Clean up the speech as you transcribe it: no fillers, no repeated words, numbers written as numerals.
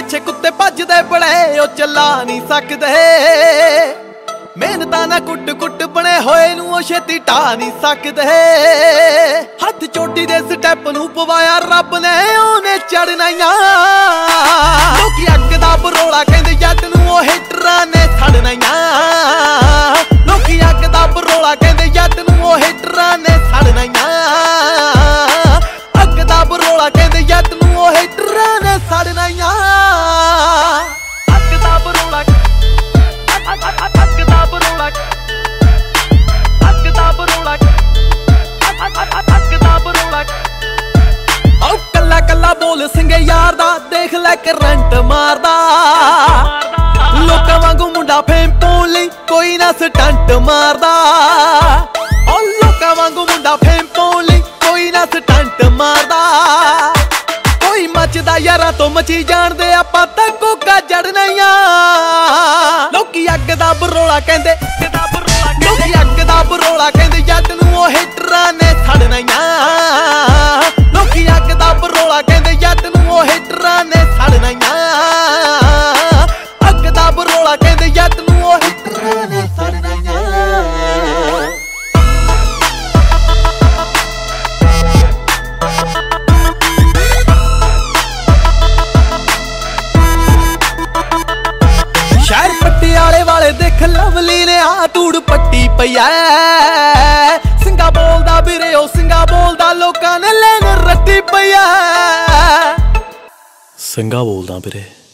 ਪਿੱਛੇ ਕੁੱਤੇ ਭੱਜਦੇ ਬੜੇ ਉਹ ਚੱਲਾ ਨਹੀਂ ਸਕਦੇ। ਮਿਹਨਤਾਂ ਨਾ ਕੁੱਟ ਕੁੱਟ ਬਣੇ ਹੋਏ ਨੂੰ ਉਹ ਛੇਤੀ ਢਾ ਨਹੀਂ ਸਕਦੇ। ਹੱਥ ਚੋਟੀ ਦੇ ਸਟੈਪ ਨੂੰ ਪਵਾਇਆ ਰੱਬ ਨੇ ਉਹਨੇ ਚੜਨਾ ਆਂ। ਲੋਕੀ ਅੱਗ ਦਾ ਬਰੋਲਾ ਕਹਿੰਦੇ ਜੱਟ ਨੂੰ ਉਹ ਹਿੱਟਰਾਂ ਨੇ ਛੱਡਣਾ ਆਂ। ਲੋਕੀ ਅੱਗ ਦਾ ਬਰੋਲਾ ਕਹਿੰਦੇ ਜੱਟ ਨੂੰ ਉਹ ਹਿੱਟਰਾਂ ਨੇ ਛੱਡਣਾ ਆਂ। ਅੱਗ ਦਾ ਬਰੋਲਾ ਕਹਿੰਦੇ ਜੱਟ ਨੂੰ ਉਹ ਹਿੱਟਰਾਂ ਨੇ ਛੱਡਣਾ ਆਂ। ਅੱਗ ਦਾ ਬਰੋਲਾ ਅੱਗ ਦਾ ਬਰੋਲਾ ਅੱਗ ਦਾ ਬਰੋਲਾ ਅੱਗ ਦਾ ਬਰੋਲਾ। ਓ ਕੱਲਾ ਕੱਲਾ ਬੋਲ ਸਿੰਘੇ ਯਾਰ ਦਾ ਦੇਖ ਲੈ ਕਰੰਟ ਮਾਰਦਾ। ਲੋਕਾਂ ਵਾਂਗੂ ਮੁੰਡਾ ਫੇਮ ਪਾਉਣ ਲਈ ਕੋਈ ਨਾ ਸਟੰਟ ਮਾਰਦਾ। ਓ ਲੋਕਾਂ ਵਾਂਗੂ ਮੁੰਡਾ ਫੇਮ ਪਾਉਣ ਲਈ ਕੋਈ ਨਾ ਸਟੰਟ ਮਾਰਦਾ। ਕੋਈ ਮੱਚਦਾ ਯਾਰਾਂ ਤੋਂ ਮਚੀ ਜਾਣਦੇ ਆਪਾਂ ਤਾਂ ਕੋਕਾ ਜੜਨਾ ਆਂ। ਲੋਕੀ ਅੱਗ ਦਾ ਬਰੋਲਾ ਕਹਿੰਦੇ ਲੋਕੀ ਅੱਗ ਦਾ ਬਰੋਲਾ ਕਹਿੰਦੇ ਜੱਟ ਨੂੰ ਉਹ ਹਿੱਟਰਾਂ ਨੇ ਛੱਡਣਾ ਆਂ। ਲੋਕੀ ਅੱਗ ਦਾ ਬਰੋਲਾ ਕਹਿੰਦੇ ਜੱਟ ਨੂੰ ਉਹ ਹਿੱਟਰਾਂ ਨੇ ਛੱਡਣਾ ਆਂ। ਅੱਗ ਦਾ ਬਰੋਲਾ ਕਹਿੰਦੇ ਜੱਟ ਨੂੰ ਉਹ ਹਿੱਟਰਾਂ ਨੇ ਛੱਡਣਾ ਆਂ। ਸ਼ਹਿਰ ਪਟਿਆਲੇ ਵਾਲੇ ਦੇਖ ਲਵਲੀ ਨੇ ਆ ਧੂੜ ਪੱਟੀ ਪਈ ਐ। ਸਿੰਘਾ ਬੋਲਦਾ ਵੀਰੇ ਉਹ ਸਿੰਘਾ ਬੋਲਦਾ ਲੋਕਾਂ ਨੇ ਲੈਣ ਰੱਟੀ ਪਈ ਐ। ਸਿੰਘਾ ਬੋਲਦਾ ਵੀਰੇ।